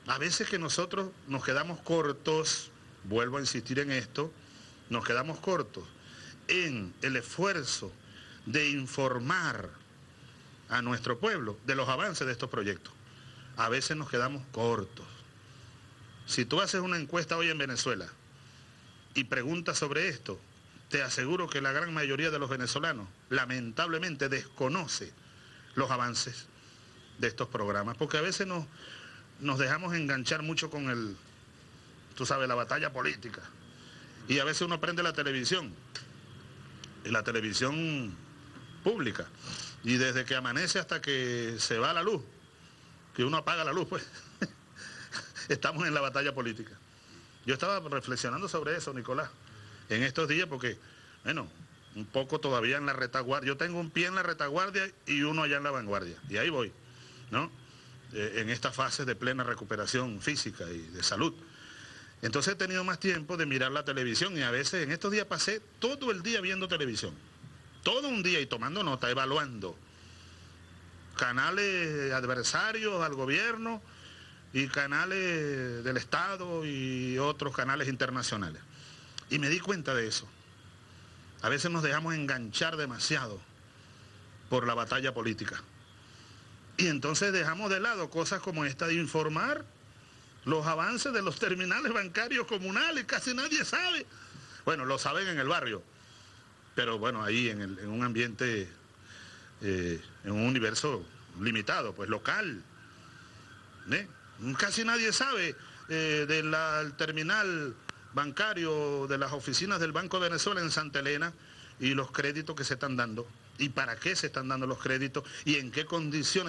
A veces que nosotros nos quedamos cortos, vuelvo a insistir en esto, nos quedamos cortos en el esfuerzo de informar a nuestro pueblo de los avances de estos proyectos. A veces nos quedamos cortos. Si tú haces una encuesta hoy en Venezuela y preguntas sobre esto, te aseguro que la gran mayoría de los venezolanos lamentablemente desconoce los avances de estos programas, porque a veces nos dejamos enganchar mucho con tú sabes, la batalla política. Y a veces uno prende la televisión, y la televisión pública, y desde que amanece hasta que se va la luz, que uno apaga la luz, pues, estamos en la batalla política. Yo estaba reflexionando sobre eso, Nicolás, en estos días, porque, bueno, un poco todavía en la retaguardia. Yo tengo un pie en la retaguardia y uno allá en la vanguardia, y ahí voy, ¿no? En esta fase de plena recuperación física y de salud. Entonces he tenido más tiempo de mirar la televisión y a veces en estos días pasé todo el día viendo televisión. Todo un día y tomando nota, evaluando canales adversarios al gobierno y canales del Estado y otros canales internacionales. Y me di cuenta de eso. A veces nos dejamos enganchar demasiado por la batalla política. Y entonces dejamos de lado cosas como esta de informar los avances de los terminales bancarios comunales. Casi nadie sabe. Bueno, lo saben en el barrio, pero bueno, ahí en un ambiente, en un universo limitado, pues local. Casi nadie sabe del terminal bancario de las oficinas del Banco de Venezuela en Santa Elena y los créditos que se están dando, y para qué se están dando los créditos y en qué condiciones